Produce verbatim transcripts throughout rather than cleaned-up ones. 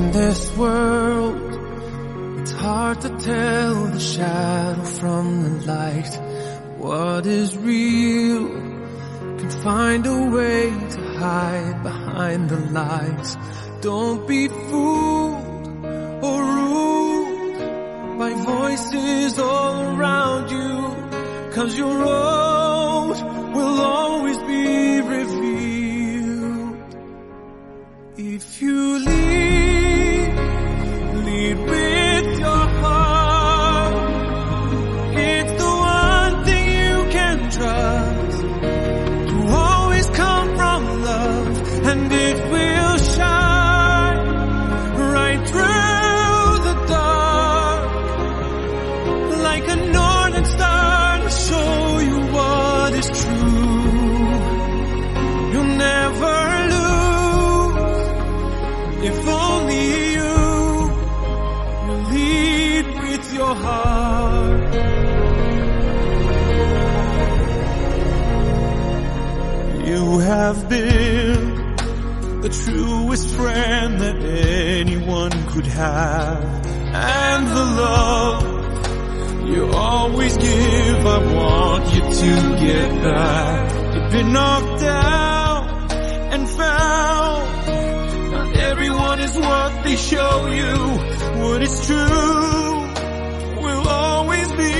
this world, it's hard to tell the shadow from the light. What is real can find a way to hide behind the lies. Don't be fooled or ruled by voices all around you, 'cause your road will always be revealed. If you lead, lead with your heart. It's the one thing you can trust, to always come from love, and it will shine right through the dark, like a northern star to show you what is true. You'll never lose if only you will lead with your heart. You have been the truest friend that anyone could have, and the love you always give, I want you to get back. You've been knocked down and found. Not everyone is what they show you. What is true will always be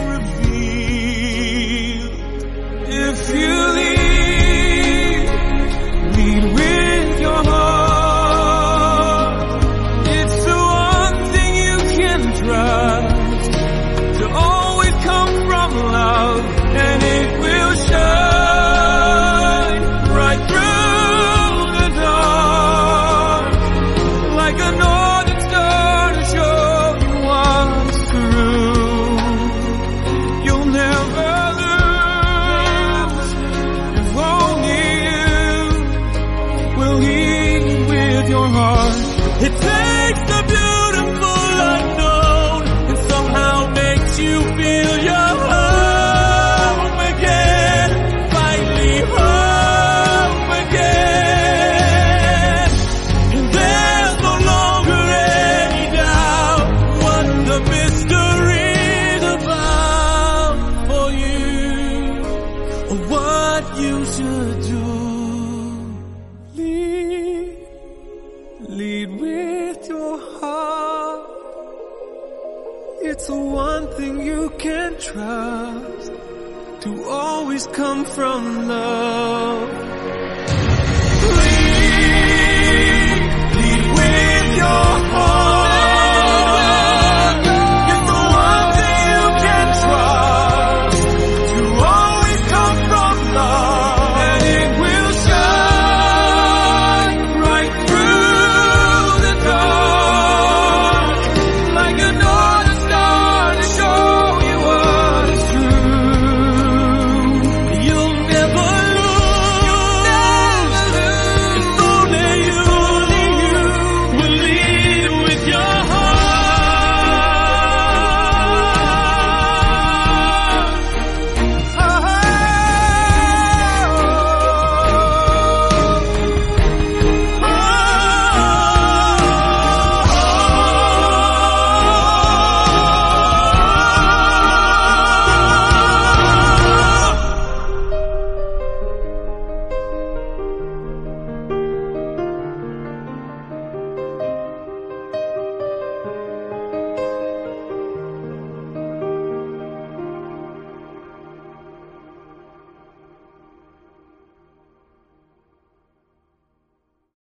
revealed. If you lead, lead with your heart. It's the one thing you can trust, to always come from love, and it will shine right through the dark, like a northern star to show you what's true. You'll never lose if only you will lead with your heart. It takes the beautiful unknown and somehow makes you feel you're home again, finally home again. And there's no longer any doubt what the mystery's about for you, or what you should do. Lead, lead with your heart. It's the one thing you can trust, to always come from love.